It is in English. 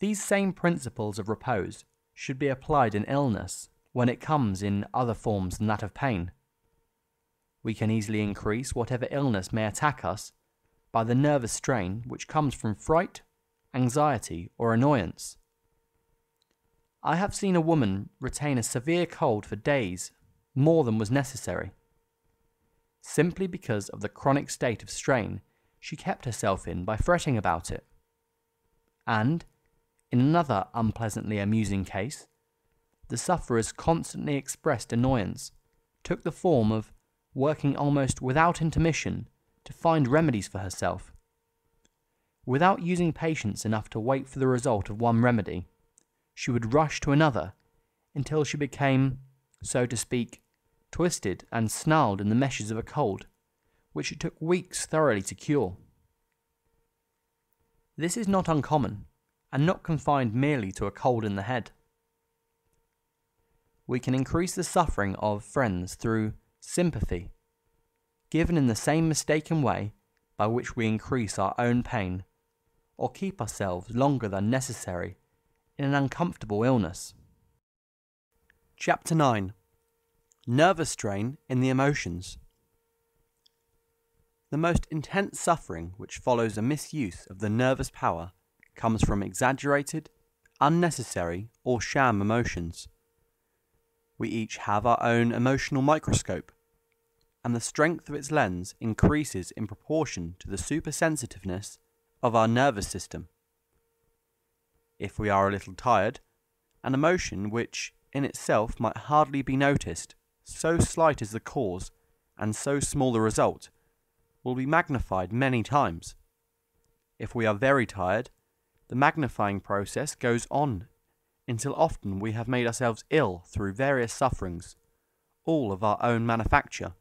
These same principles of repose should be applied in illness when it comes in other forms than that of pain. We can easily increase whatever illness may attack us by the nervous strain which comes from fright, anxiety, or annoyance. I have seen a woman retain a severe cold for days, more than was necessary, simply because of the chronic state of strain she kept herself in by fretting about it. And, in another unpleasantly amusing case, the sufferer's constantly expressed annoyance took the form of working almost without intermission to find remedies for herself. Without using patience enough to wait for the result of one remedy, she would rush to another until she became, so to speak, twisted and snarled in the meshes of a cold, which it took weeks thoroughly to cure. This is not uncommon, and not confined merely to a cold in the head. We can increase the suffering of friends through sympathy, given in the same mistaken way by which we increase our own pain, or keep ourselves longer than necessary in an uncomfortable illness. Chapter 9. Nervous strain in the emotions. The most intense suffering which follows a misuse of the nervous power comes from exaggerated, unnecessary, or sham emotions. We each have our own emotional microscope, and the strength of its lens increases in proportion to the supersensitiveness of our nervous system. If we are a little tired, an emotion which in itself might hardly be noticed, so slight is the cause and so small the result, will be magnified many times. If we are very tired, the magnifying process goes on until often we have made ourselves ill through various sufferings, all of our own manufacture.